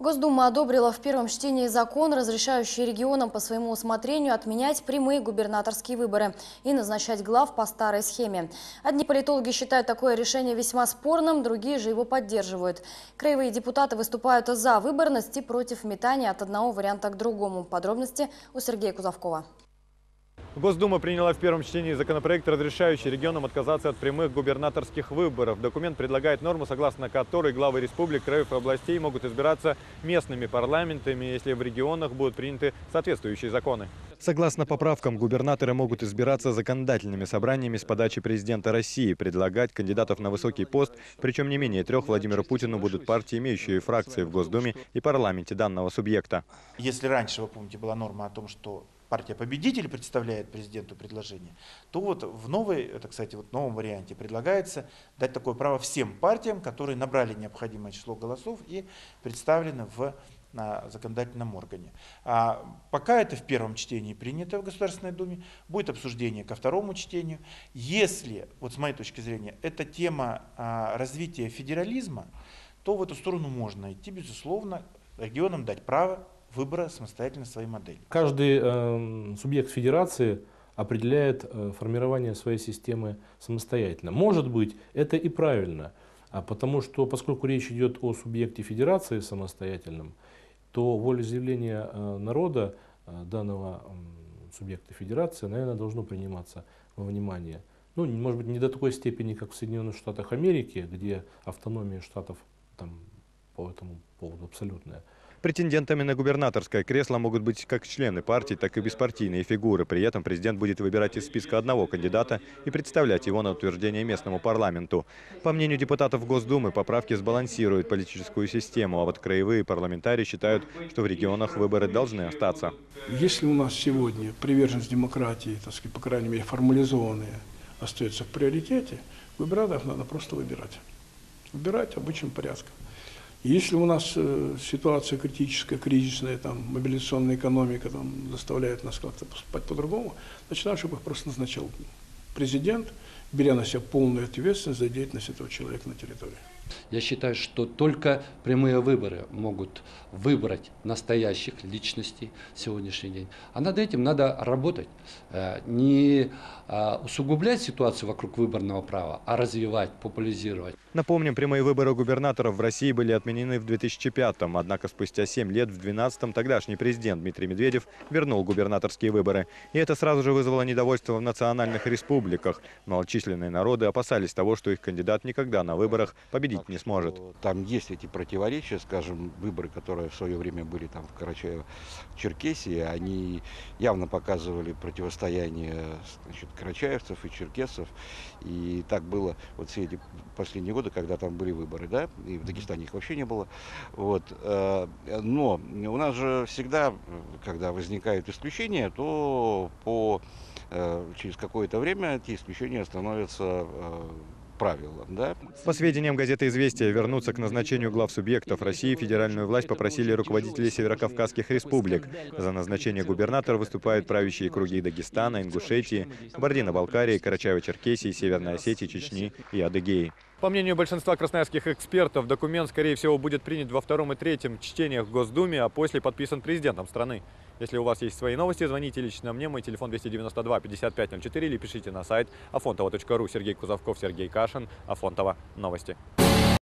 Госдума одобрила в первом чтении закон, разрешающий регионам по своему усмотрению отменять прямые губернаторские выборы и назначать глав по старой схеме. Одни политологи считают такое решение весьма спорным, другие же его поддерживают. Краевые депутаты выступают за выборность и против метания от одного варианта к другому. Подробности у Сергея Кузовкова. Госдума приняла в первом чтении законопроект, разрешающий регионам отказаться от прямых губернаторских выборов. Документ предлагает норму, согласно которой главы республик, краев и областей могут избираться местными парламентами, если в регионах будут приняты соответствующие законы. Согласно поправкам, губернаторы могут избираться законодательными собраниями с подачи президента России, предлагать кандидатов на высокий пост, причем не менее 3 Владимиру Путину будут партии, имеющие фракции в Госдуме и парламенте данного субъекта. Если раньше, вы помните, была норма о том, что партия-победитель представляет президенту предложение, то вот в новом варианте предлагается дать такое право всем партиям, которые набрали необходимое число голосов и представлены в законодательном органе. Пока это в первом чтении принято в Государственной Думе, будет обсуждение ко второму чтению. Если, вот с моей точки зрения, это тема развития федерализма, то в эту сторону можно идти, безусловно, регионам дать право выбора самостоятельно своей модели. Каждый субъект федерации определяет формирование своей системы самостоятельно. Может быть, это и правильно, поскольку речь идет о субъекте федерации самостоятельном, то волеизъявление народа данного субъекта федерации, наверное, должно приниматься во внимание. Ну, может быть, не до такой степени, как в Соединенных Штатах Америки, где автономия штатов по этому поводу абсолютная. Претендентами на губернаторское кресло могут быть как члены партий, так и беспартийные фигуры. При этом президент будет выбирать из списка одного кандидата и представлять его на утверждение местному парламенту. По мнению депутатов Госдумы, поправки сбалансируют политическую систему, а вот краевые парламентарии считают, что в регионах выборы должны остаться. Если у нас сегодня приверженность демократии, так сказать, по крайней мере формализованная, остается в приоритете, губернаторов надо просто выбирать. Выбирать обычным порядком. Если у нас ситуация критическая, кризисная, мобилизационная экономика заставляет нас как-то поступать по-другому, значит, чтобы их просто назначал президент, беря на себя полную ответственность за деятельность этого человека на территории. Я считаю, что только прямые выборы могут выбрать настоящих личностей в сегодняшний день. А над этим надо работать. Не усугублять ситуацию вокруг выборного права, а развивать, популяризировать. Напомним, прямые выборы губернаторов в России были отменены в 2005-м. Однако спустя 7 лет, в 2012-м, тогдашний президент Дмитрий Медведев вернул губернаторские выборы. И это сразу же вызвало недовольство в национальных республиках. Малочисленные народы опасались того, что их кандидат никогда на выборах победить не сможет. Там есть эти противоречия, скажем, выборы, которые в свое время были в Карачаево-Черкесии, они явно показывали противостояние, значит, карачаевцев и черкесов. И так было вот все эти последние годы, когда там были выборы, да, и в Дагестане их вообще не было. Вот. Но у нас же всегда, когда возникают исключения, то через какое-то время эти исключения становятся правилам, да? По сведениям газеты «Известия», вернуться к назначению глав субъектов России федеральную власть попросили руководители северокавказских республик. За назначение губернатора выступают правящие круги Дагестана, Ингушетии, Кабардино-Балкарии, Карачаево-Черкесии, Северной Осетии, Чечни и Адыгеи. По мнению большинства красноярских экспертов, документ, скорее всего, будет принят во втором и третьем чтениях в Госдуме, а после подписан президентом страны. Если у вас есть свои новости, звоните лично мне. Мой телефон 292 55 04 или пишите на сайт afontova.ru. Сергей Кузовков, Сергей Кашин. Афонтова. Новости.